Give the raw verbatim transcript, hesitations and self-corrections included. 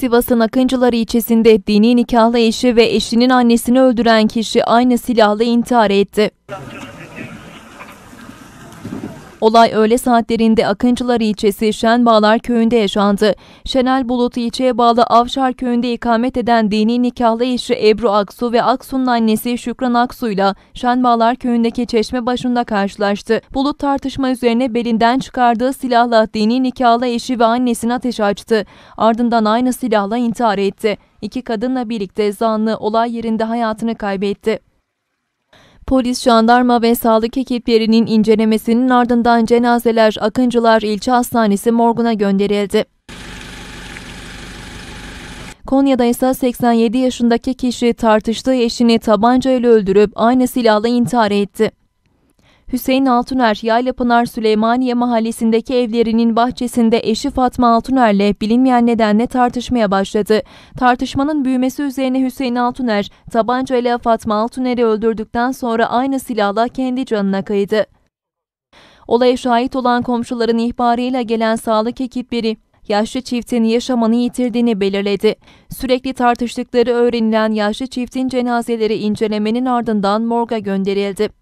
Sivas'ın Akıncılar ilçesinde dini nikahlı eşi ve eşinin annesini öldüren kişi aynı silahla intihar etti. Olay öğle saatlerinde Akıncılar ilçesi Şenbağlar köyünde yaşandı. Şenel Bulut ilçeye bağlı Avşar köyünde ikamet eden dini nikahlı eşi Ebru Aksu ve Aksu'nun annesi Şükran Aksu'yla Şenbağlar köyündeki çeşme başında karşılaştı. Bulut tartışma üzerine belinden çıkardığı silahla dini nikahlı eşi ve annesine ateş açtı. Ardından aynı silahla intihar etti. İki kadınla birlikte zanlı olay yerinde hayatını kaybetti. Polis, jandarma ve sağlık ekiplerinin incelemesinin ardından cenazeler Akıncılar İlçe Hastanesi morguna gönderildi. Konya'da ise seksen yedi yaşındaki kişi tartıştığı eşini tabancayla öldürüp aynı silahla intihar etti. Hüseyin Altuner, Yaylıpınar Süleymaniye mahallesindeki evlerinin bahçesinde eşi Fatma Altuner'le bilinmeyen nedenle tartışmaya başladı. Tartışmanın büyümesi üzerine Hüseyin Altuner, tabancayla Fatma Altuner'i öldürdükten sonra aynı silahla kendi canına kıydı. Olaya şahit olan komşuların ihbarıyla gelen sağlık ekipleri, yaşlı çiftin yaşamını yitirdiğini belirledi. Sürekli tartıştıkları öğrenilen yaşlı çiftin cenazeleri incelemenin ardından morga gönderildi.